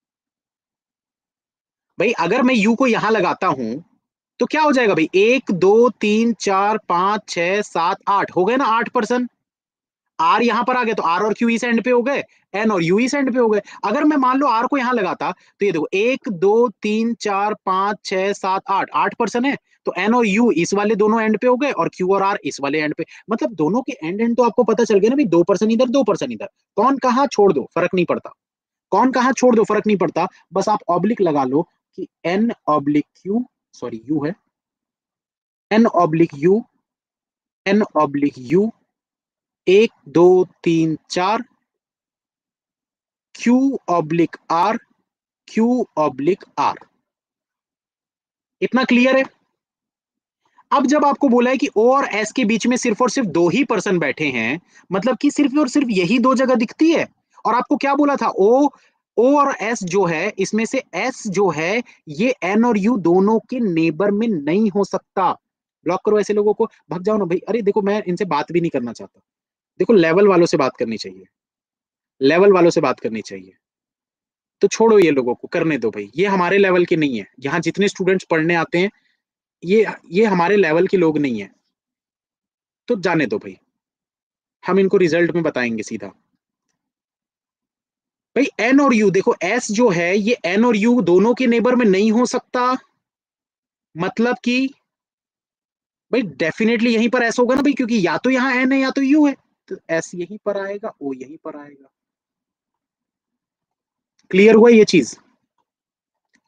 भाई अगर मैं यू को यहां लगाता हूं तो क्या हो जाएगा भाई? 1 2 3 4 5 6 7 8 हो गए ना, 8 पर्सन। आर यहां पर आ गया तो आर और क्यू इस एंड पे हो गए, एन और यू इस एंड पे हो गए। अगर मैं मान लो आर को यहां लगाता तो ये देखो 1 2 3 4 5 6 7 8 8 पर्सन है, तो एन और यू इस वाले दोनों एंड पे हो गए और क्यू और आर इस वाले एंड पे, मतलब दोनों के एंड एंड तो आपको पता चल गया ना भाई, 2 पर्सन इधर 2 पर्सन इधर, कौन कहां छोड़ दो फर्क नहीं पड़ता, कौन कहां छोड़ दो फर्क नहीं पड़ता, बस आप ऑब्लिक लगा लो कि N oblique Q, sorry U है, N oblique U, N oblique U, 1 2 3 4 Q oblique R, Q oblique R. इतना क्लियर है? अब जब आपको बोला है कि ओ और एस के बीच में सिर्फ और सिर्फ दो ही पर्सन बैठे हैं, मतलब कि सिर्फ और सिर्फ यही दो जगह दिखती है, और आपको क्या बोला था? ओ और एस जो है इसमें से एस जो है ये एन और यू दोनों के नेबर में नहीं हो सकता। ब्लॉक करो ऐसे लोगों को, भाग जाओ ना भाई। अरे देखो मैं इनसे बात भी नहीं करना चाहता, देखो लेवल वालों से बात करनी चाहिए, लेवल वालों से बात करनी चाहिए, तो छोड़ो ये लोगों को, करने दो भाई, ये हमारे लेवल के नहीं है। यहाँ जितने स्टूडेंट्स पढ़ने आते हैं ये हमारे लेवल के लोग नहीं है, तो जाने दो भाई, हम इनको रिजल्ट में बताएंगे सीधा। भाई एन और यू देखो, एस जो है ये एन और यू दोनों के नेबर में नहीं हो सकता, मतलब कि भाई डेफिनेटली यहीं पर एस होगा ना भाई, क्योंकि या तो यहाँ एन है या तो यू है, तो एस यहीं पर आएगा, ओ यहीं पर आएगा। क्लियर हुआ ये चीज?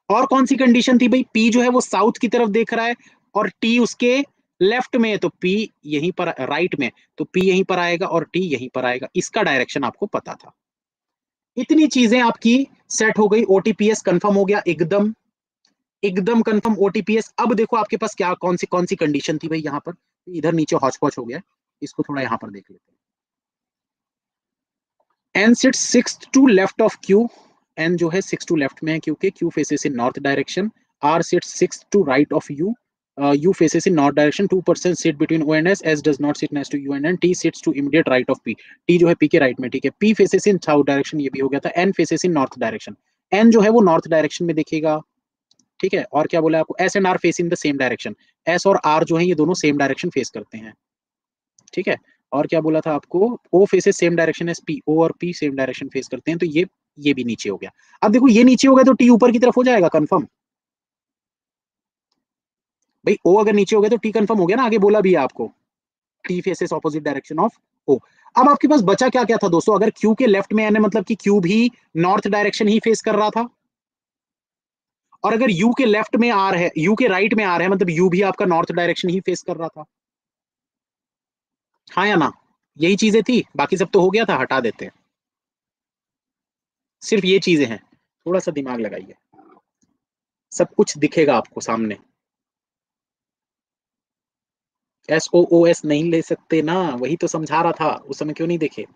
और कौन सी कंडीशन थी भाई, पी जो है वो साउथ की तरफ देख रहा है और टी उसके लेफ्ट में है, तो पी यहीं पर राइट में, तो पी यहीं पर आएगा और टी यहीं पर आएगा, इसका डायरेक्शन आपको पता था। इतनी चीजें आपकी सेट हो गई, ओटीपीएस कंफर्म हो गया, एकदम एकदम कंफर्म ओटीपीएस। अब देखो आपके पास क्या कौन सी कंडीशन थी भाई, यहाँ पर इधर नीचे हौच पौच हो गया, इसको थोड़ा यहाँ पर देख लेते हैं। N sit six to left of Q, N जो है सिक्स टू लेफ्ट में है क्योंकि Q faces in north direction, R sit six to right of U, U faces in north direction, 2% sit between O and S does not sit next to U and N, T sits to immediate right of P, T जो है P के right में, ठीक है। P faces in south direction, ये भी हो गया था। N faces in north direction, N जो है वो नॉर्थ डायरेक्शन में देखेगा, ठीक है। और क्या बोला आपको, S and R face in the same direction, S और R जो है ये दोनों सेम डायरेक्शन फेस करते हैं, ठीक है। और क्या बोला था आपको, O faces same direction as P, O और P सेम डायरेक्शन फेस करते हैं, तो ये भी नीचे हो गया। अब देखो ये नीचे हो गया तो T ऊपर की तरफ हो जाएगा कंफर्म, भाई O अगर नीचे हो गया तो T कंफर्म हो गया ना, आगे बोला भी है आपको, T faces opposite direction of O। अब आपके पास बचा क्या क्या था दोस्तों, अगर Q के लेफ्ट में है मतलब कि Q भी नॉर्थ डायरेक्शन ही फेस कर रहा था, और अगर U के लेफ्ट में R है, U के राइट में R है मतलब U भी आपका नॉर्थ डायरेक्शन ही फेस कर रहा था, हाँ या ना, यही चीजें थी, बाकी सब तो हो गया था, हटा देते हैं, सिर्फ ये चीजें हैं, थोड़ा सा दिमाग लगाइए, सब कुछ दिखेगा आपको सामने। SOOS नहीं ले सकते ना, वही तो समझा रहा था, उस समय क्यों नहीं देखे।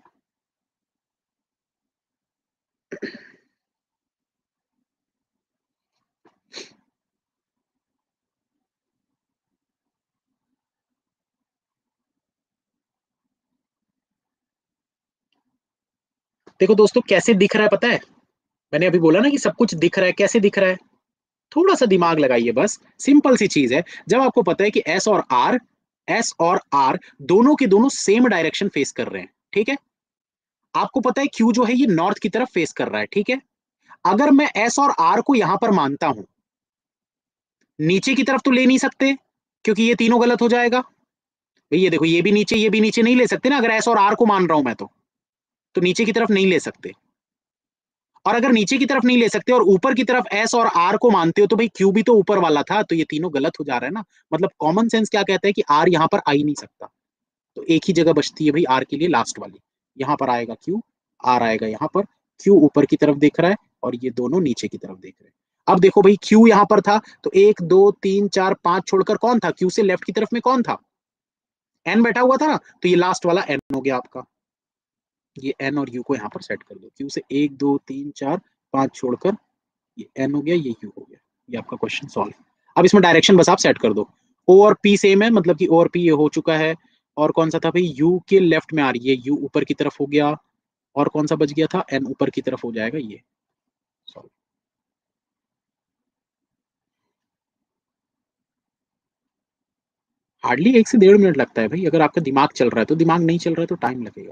देखो दोस्तों कैसे दिख रहा है पता है, मैंने अभी बोला ना कि सब कुछ दिख रहा है, कैसे दिख रहा है, थोड़ा सा दिमाग लगाइए बस, सिंपल सी चीज है। जब आपको पता है कि एस और आर दोनों के दोनों सेम डायरेक्शन फेस कर रहे हैं, ठीक है, आपको पता है क्यू जो है ये नॉर्थ की तरफ फेस कर रहा है, ठीक है। अगर मैं एस और आर को यहां पर मानता हूं, नीचे की तरफ तो ले नहीं सकते क्योंकि ये तीनों गलत हो जाएगा, भाई ये देखो ये भी नीचे नहीं ले सकते ना, अगर एस और आर को मान रहा हूं मैं तो नीचे की तरफ नहीं ले सकते, और अगर नीचे की तरफ नहीं ले सकते और ऊपर की तरफ एस और आर को मानते हो तो भाई क्यू भी तो ऊपर वाला था, तो ये तीनों गलत हो जा रहा है ना, मतलब कॉमन सेंस क्या कहता है कि आर यहां पर आ ही नहीं सकता, तो एक ही जगह बचती है भाई आर के लिए, लास्ट वाली, यहां पर आएगा क्यू, आर आएगा यहां पर, क्यू ऊपर की तरफ देख रहा है और ये दोनों नीचे की तरफ देख रहे हैं। अब देखो भाई क्यू यहां पर था, तो 1 2 3 4 5 छोड़कर कौन था, क्यू से लेफ्ट की तरफ में कौन था, एन बैठा हुआ था ना, तो ये लास्ट वाला एन हो गया आपका, ये एन और यू को यहाँ पर सेट कर दो, क्यू से 1 2 3 4 5 छोड़कर ये एन हो गया, ये यू हो गया, ये आपका क्वेश्चन सॉल्व। अब इसमें डायरेक्शन बस आप सेट कर दो, ओ और पी सेम है, मतलब कि ओ और पी ये हो चुका है, और कौन सा था भाई, यू के लेफ्ट में आ रही है, यू ऊपर की तरफ हो गया, और कौन सा बच गया था, एन ऊपर की तरफ हो जाएगा, ये सॉल्व। हार्डली 1 से 1.5 मिनट लगता है भाई, अगर आपका दिमाग चल रहा है, तो दिमाग नहीं चल रहा है तो टाइम लगेगा।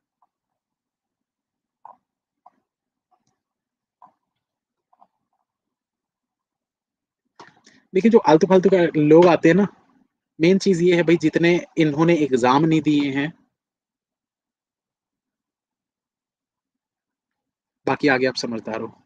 देखिए जो आलतू फालतू का लोग आते हैं ना, मेन चीज ये है भाई, जितने इन्होंने एग्जाम नहीं दिए हैं, बाकी आगे आप समझदार हो,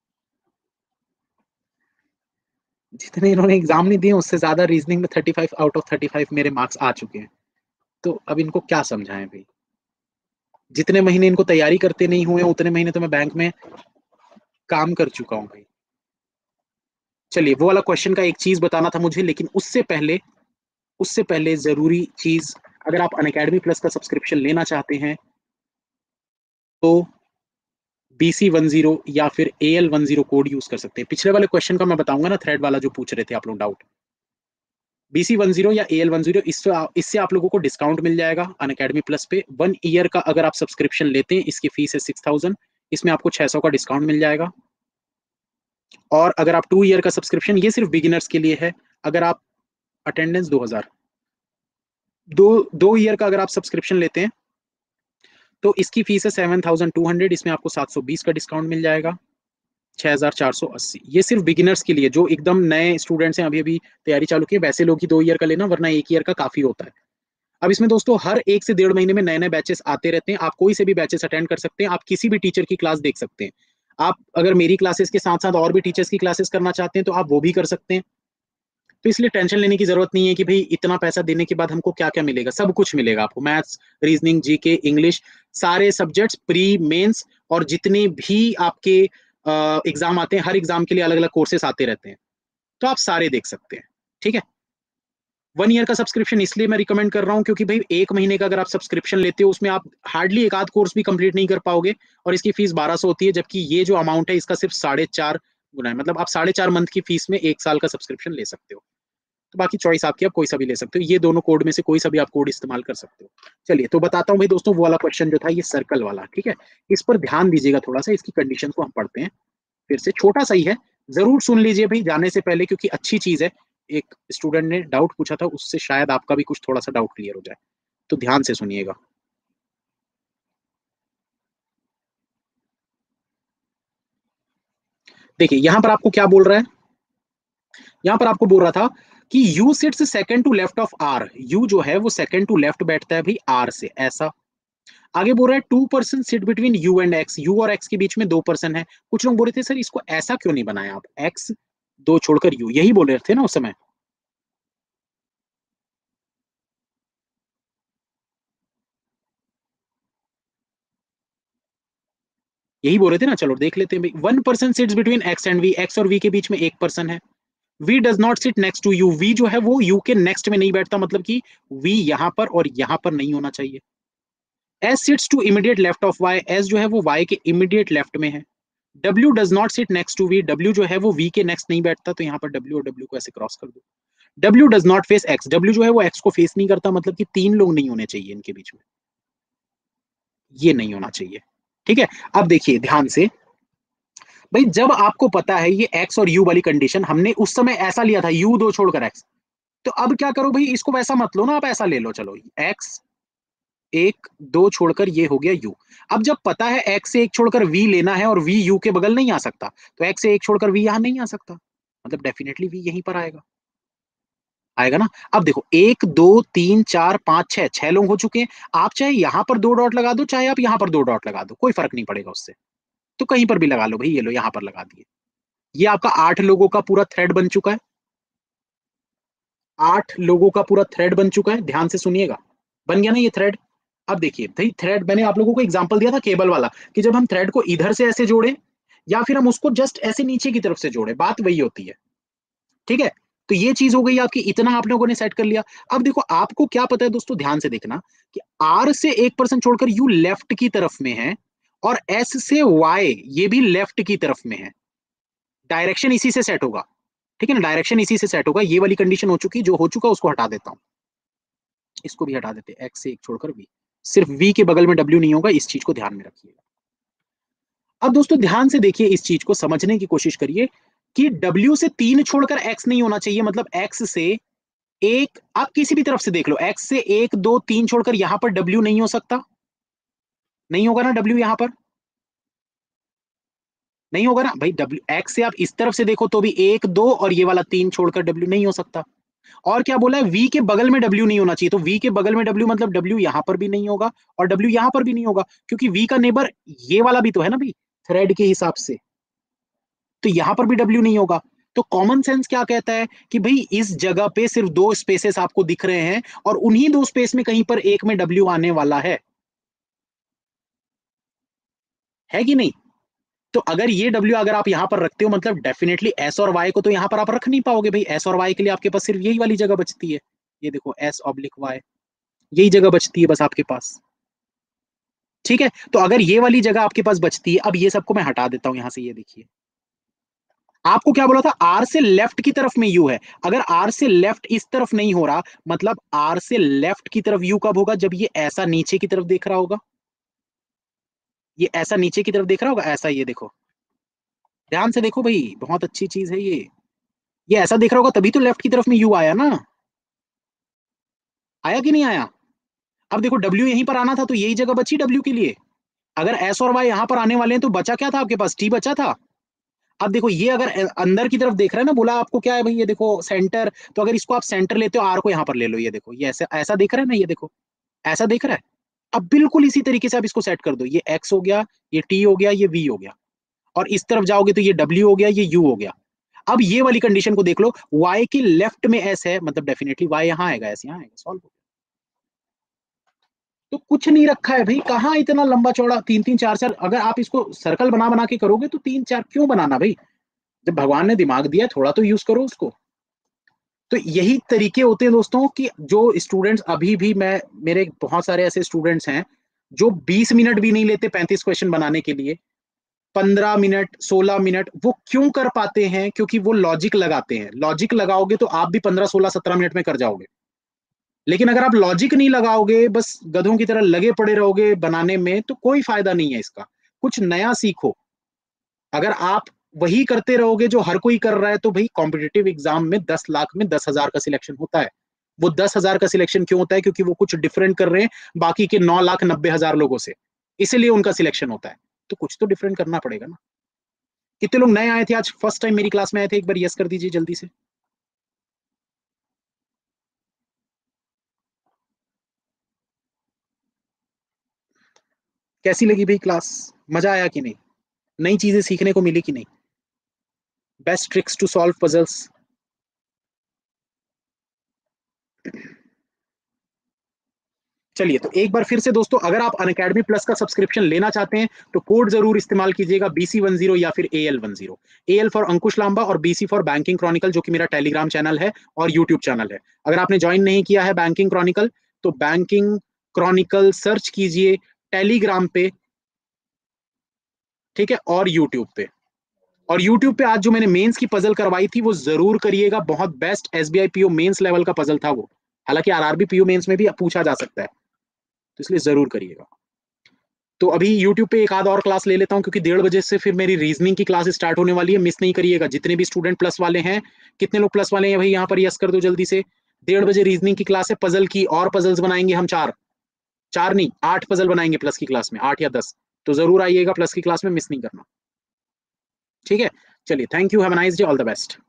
जितने इन्होंने एग्जाम नहीं दिए उससे ज्यादा रीजनिंग में 35 आउट ऑफ 35 मेरे मार्क्स आ चुके हैं, तो अब इनको क्या समझाएं भाई, जितने महीने इनको तैयारी करते नहीं हुए उतने महीने तो मैं बैंक में काम कर चुका हूँ भाई। चलिए वो वाला क्वेश्चन का एक चीज बताना था मुझे, लेकिन उससे पहले जरूरी चीज, अगर आप अनअकैडमी प्लस का सब्सक्रिप्शन लेना चाहते हैं तो BC10 या फिर AL10 कोड यूज कर सकते हैं। पिछले वाले क्वेश्चन का मैं बताऊंगा ना, थ्रेड वाला जो पूछ रहे थे आप लोग डाउट, BC10 या AL10, इससे आप लोगों को डिस्काउंट मिल जाएगा अनअकैडमी प्लस पे। 1 ईयर का अगर आप सब्सक्रिप्शन लेते हैं, इसकी फीस है 6000, इसमें आपको 600 का डिस्काउंट मिल जाएगा। और अगर आप 2 ईयर का सब्सक्रिप्शन, ये सिर्फ बिगिनर्स के लिए है, अगर आप अटेंडेंस 2000, 2 ईयर का अगर आप सब्सक्रिप्शन लेते हैं तो इसकी फीस है 7200, इसमें आपको 720 का डिस्काउंट मिल जाएगा, 6480। ये सिर्फ बिगिनर्स के लिए, जो एकदम नए स्टूडेंट्स हैं, अभी अभी तैयारी चालू की है, वैसे लोग ही 2 ईयर का लेना, वरना 1 ईयर का काफी होता है। अब इसमें दोस्तों हर 1 से 1.5 महीने में नए नए बैचेस आते रहते हैं, आप कोई से भी बैचेस अटेंड कर सकते हैं, आप किसी भी टीचर की क्लास देख सकते हैं। आप अगर मेरी क्लासेस के साथ साथ और भी टीचर्स की क्लासेस करना चाहते हैं तो आप वो भी कर सकते हैं। तो इसलिए टेंशन लेने की जरूरत नहीं है कि भाई इतना पैसा देने के बाद हमको क्या क्या मिलेगा, सब कुछ मिलेगा आपको, मैथ्स, रीजनिंग, जीके, इंग्लिश, सारे सब्जेक्ट्स, प्री, मेंस, और जितने भी आपके एग्जाम आते हैं, हर एग्जाम के लिए अलग अलग कोर्सेस आते रहते हैं, तो आप सारे देख सकते हैं। ठीक है। 1 ईयर का सब्सक्रिप्शन इसलिए मैं रिकमेंड कर रहा हूँ क्योंकि भाई 1 महीने का अगर आप सब्सक्रिप्शन लेते हो उसमें आप हार्डली एक आध कोर्स भी कंप्लीट नहीं कर पाओगे, और इसकी फीस 1200 होती है, जबकि ये जो अमाउंट है इसका सिर्फ 4.5 गुना है। मतलब आप 4.5 मंथ की फीस में 1 साल का सब्सक्रिप्शन ले सकते हो। तो बाकी चॉइस आपकी, आप कोई सा भी ले सकते हो, ये दोनों कोड में से कोई सा भी आप कोड इस्तेमाल कर सकते हो। चलिए तो बताता हूँ भाई दोस्तों, वो वाला क्वेश्चन जो था ये सर्कल वाला, ठीक है, इस पर ध्यान दीजिएगा थोड़ा सा, इसकी कंडीशन को हम पढ़ते हैं फिर से, छोटा सा ही है, जरूर सुन लीजिए भाई जाने से पहले, क्योंकि अच्छी चीज है। एक स्टूडेंट ने डाउट पूछा था, उससे शायद आपका भी कुछ थोड़ा सा डाउट क्लियर हो जाए, तो ध्यान से सुनिएगा। देखिए यहां पर आपको क्या बोल रहा है, यहां पर आपको बोल रहा था कि U sits second to left of R, U जो है वो सेकंड टू लेफ्ट बैठता है भाई आर से, ऐसा। आगे बोल रहा है 2 person sit between U and X, U और एक्स के बीच में 2 पर्सन है। कुछ लोग बोल रहे थे सर इसको ऐसा क्यों नहीं बनाया आप, एक्स दो छोड़कर यू, यही बोल रहे थे ना उस समय, यही बोल रहे थे ना। चलो देख लेते हैं भाई, 1 person sits between X and V, X और वी के बीच में एक पर्सन है। V does not sit next to U, V जो है वो यू के नेक्स्ट में नहीं बैठता, मतलब कि वी यहां पर और यहां पर नहीं होना चाहिए। S sits to immediate left of Y, S जो है वो वाई के इमीडिएट लेफ्ट में है। W does not sit next to V, W जो है वो वी के नेक्स्ट नहीं बैठता, तो यहाँ पर डब्ल्यू और डब्ल्यू को ऐसे क्रॉस कर दो। W does not face X, W जो है वो एक्स को फेस नहीं करता, मतलब कि 3 लोग नहीं होने चाहिए इनके बीच में, ये नहीं होना चाहिए। ठीक है। अब देखिए ध्यान से भाई, जब आपको पता है ये एक्स और यू वाली कंडीशन, हमने उस समय ऐसा लिया था यू दो छोड़कर एक्स, तो अब क्या करो भाई, इसको वैसा मत लो ना, आप ऐसा ले लो, चलो एक्स एक दो छोड़कर ये हो गया यू। अब जब पता है एक्स से एक छोड़कर वी लेना है और वी यू के बगल नहीं आ सकता, तो एक्स से एक छोड़कर वी यहां नहीं आ सकता, मतलब डेफिनेटली वी यहीं पर आएगा, आएगा ना। अब देखो 1 2 3 4 5 6 6 लोग हो चुके हैं, आप चाहे यहां पर 2 डॉट लगा दो, चाहे आप यहां पर 2 डॉट लगा दो, कोई फर्क नहीं पड़ेगा उससे, तो कहीं पर भी लगा लो भाई, ये लो यहां पर लगा दिए। ये आपका 8 लोगों का पूरा थ्रेड बन चुका है, 8 लोगों का पूरा थ्रेड बन चुका है, ध्यान से सुनिएगा, बन गया ना ये थ्रेड। अब देखिए भाई, थ्रेड मैंने आप लोगों को एग्जांपल दिया था केबल वाला, कि जब हम थ्रेड को इधर से ऐसे जोड़े या फिर हम उसको जस्ट ऐसे नीचे की तरफ से जोड़े, बात वही होती है। ठीक है। तो ये चीज हो गई आपकी, इतना आप लोगों ने सेट कर लिया। अब देखो आपको क्या पता है दोस्तों, ध्यान से देखना, कि आर से 1 पर्सन छोड़कर यू लेफ्ट की तरफ में है, और एस से वाई ये भी लेफ्ट की तरफ में है, डायरेक्शन इसी से सेट होगा। ठीक है ना, डायरेक्शन इसी से सेट होगा। ये वाली कंडीशन हो चुकी, जो हो चुका उसको हटा देता हूं, इसको भी हटा देते, एक्स से एक छोड़कर वी, सिर्फ वी के बगल में डब्ल्यू नहीं होगा, इस चीज को ध्यान में रखिएगा। अब दोस्तों ध्यान से देखिए, इस चीज को समझने की कोशिश करिए, कि डब्ल्यू से 3 छोड़कर एक्स नहीं होना चाहिए, मतलब एक्स से एक, आप किसी भी तरफ से देख लो, एक्स से 1 2 3 छोड़कर यहां पर डब्ल्यू नहीं हो सकता, नहीं होगा ना डब्ल्यू यहां पर, नहीं होगा ना भाई, डब्ल्यू एक्स से आप इस तरफ से देखो तो भी 1 2 और ये वाला 3 छोड़कर डब्ल्यू नहीं हो सकता। और क्या बोला है, वी के बगल में डब्ल्यू नहीं होना चाहिए, तो वी के बगल में डब्ल्यू मतलब डब्ल्यू यहां पर भी नहीं होगा, और डब्ल्यू यहां पर भी नहीं होगा, क्योंकि वी का नेबर ये वाला भी तो है ना भाई, थ्रेड के हिसाब से, तो यहां पर भी डब्ल्यू नहीं होगा। तो कॉमन सेंस क्या कहता है, कि भाई इस जगह पे सिर्फ 2 स्पेसेस आपको दिख रहे हैं, और उन्हीं 2 स्पेस में कहीं पर एक में डब्ल्यू आने वाला है कि नहीं। तो अगर ये डब्ल्यू अगर आप यहां पर रखते हो, मतलब डेफिनेटली एस और वाई को तो यहां पर आप रख नहीं पाओगे भाई, एस और वाई के लिए आपके पास सिर्फ यही वाली जगह बचती है, ये देखो एस ऑब्लिक वाई, यही जगह बचती है बस आपके पास। ठीक है। तो अगर ये वाली जगह आपके पास बचती है, अब ये सबको मैं हटा देता हूं यहां से, ये देखिए, आपको क्या बोला था, आर से लेफ्ट की तरफ में यू है, अगर आर से लेफ्ट इस तरफ नहीं हो रहा, मतलब आर से लेफ्ट की तरफ यू कब होगा, जब ये ऐसा नीचे की तरफ देख रहा होगा, ये ऐसा नीचे की तरफ देख रहा होगा, ऐसा, ये देखो, ध्यान से देखो भाई, बहुत अच्छी चीज है ये ऐसा देख रहा होगा, तभी तो लेफ्ट की तरफ में यू आया ना, आया कि नहीं आया। अब देखो डब्ल्यू यहीं पर आना था, तो यही जगह बची डब्ल्यू के लिए, अगर एस और वाई यहां पर आने वाले हैं, तो बचा क्या था आपके पास, टी बचा था। अब देखो ये अगर अंदर की तरफ देख रहा है ना, बोला आपको क्या है भाई, ये देखो सेंटर, तो अगर इसको आप सेंटर लेते हो, आर को यहां पर ले लो, ये देखो, ये ऐसा ऐसा देख रहा है ना, ये देखो ऐसा देख रहा है। अब बिल्कुल इसी तरीके से आप इसको सेट कर दो, ये एक्स हो गया, ये टी हो गया, ये वी हो गया, और इस तरफ जाओगे तो ये W हो गया, ये U हो गया। अब ये वाली कंडीशन को देख लो, y के लेफ्ट में s है, मतलब डेफिनेटली y यहां आएगा, s यहां आएगा, सॉल्व हो गया। तो कुछ नहीं रखा है भाई, कहाँ इतना लंबा चौड़ा 3 3 4 4, अगर आप इसको सर्कल बना बना के करोगे तो 3 4 क्यों बनाना भाई, जब भगवान ने दिमाग दिया थोड़ा तो यूज करो उसको। तो यही तरीके होते हैं दोस्तों कि जो स्टूडेंट्स अभी भी, मैं मेरे बहुत सारे ऐसे स्टूडेंट्स हैं जो 20 मिनट भी नहीं लेते 35 क्वेश्चन बनाने के लिए, 15 मिनट 16 मिनट, वो क्यों कर पाते हैं? क्योंकि वो लॉजिक लगाते हैं। लॉजिक लगाओगे तो आप भी 15 16 17 मिनट में कर जाओगे, लेकिन अगर आप लॉजिक नहीं लगाओगे, बस गधों की तरह लगे पड़े रहोगे बनाने में, तो कोई फायदा नहीं है इसका। कुछ नया सीखो। अगर आप वही करते रहोगे जो हर कोई कर रहा है, तो भाई कॉम्पिटिटिव एग्जाम में 10 लाख में 10,000 का सिलेक्शन होता है। वो 10,000 का सिलेक्शन क्यों होता है? क्योंकि वो कुछ डिफरेंट कर रहे हैं बाकी के 9,90,000 लोगों से, इसीलिए उनका सिलेक्शन होता है। तो कुछ तो डिफरेंट करना पड़ेगा ना। कितने लोग नए आए थे आज, फर्स्ट टाइम मेरी क्लास में आए थे? एक बार यस कर दीजिए जल्दी से। कैसी लगी भाई क्लास? मजा आया कि नहीं? नई चीजें सीखने को मिली कि नहीं? Best tricks to solve puzzles. चलिए, तो एक बार फिर से दोस्तों, अगर आप अनअकैडमी प्लस का सब्सक्रिप्शन लेना चाहते हैं तो कोड जरूर इस्तेमाल कीजिएगा, BC10 या फिर AL10। AL फॉर अंकुश लांबा और BC फॉर बैंकिंग क्रॉनिकल, जो कि मेरा टेलीग्राम चैनल है और यूट्यूब चैनल है। अगर आपने ज्वाइन नहीं किया है बैंकिंग क्रॉनिकल, तो बैंकिंग क्रॉनिकल सर्च कीजिए टेलीग्राम पे, ठीक है, और यूट्यूब पे। और यूट्यूब पे आज जो मैंने मेंस की पजल करवाई थी वो जरूर करिएगा, बहुत best SBI PO mains level का पजल था वो। हालांकि RRB PO मेंस में भी पूछा जा सकता है, तो इसलिए जरूर करिएगा। तो अभी YouTube पे एक आध और क्लास ले लेता हूँ, क्योंकि 1:30 से फिर मेरी रीजनिंग की क्लास स्टार्ट होने वाली है। मिस नहीं करिएगा, जितने भी स्टूडेंट प्लस वाले हैं। कितने लोग प्लस वाले हैं भाई, यहाँ पर यस कर दो जल्दी से। 1:30 रीजनिंग की क्लास है, पजल की, और पजल्स बनाएंगे हम 4 4 नहीं 8 पजल बनाएंगे प्लस की क्लास में, 8 या 10। तो जरूर आइएगा प्लस की क्लास में, मिस नहीं करना। ठीक है, चलिए, thank you, have a nice day, all the best.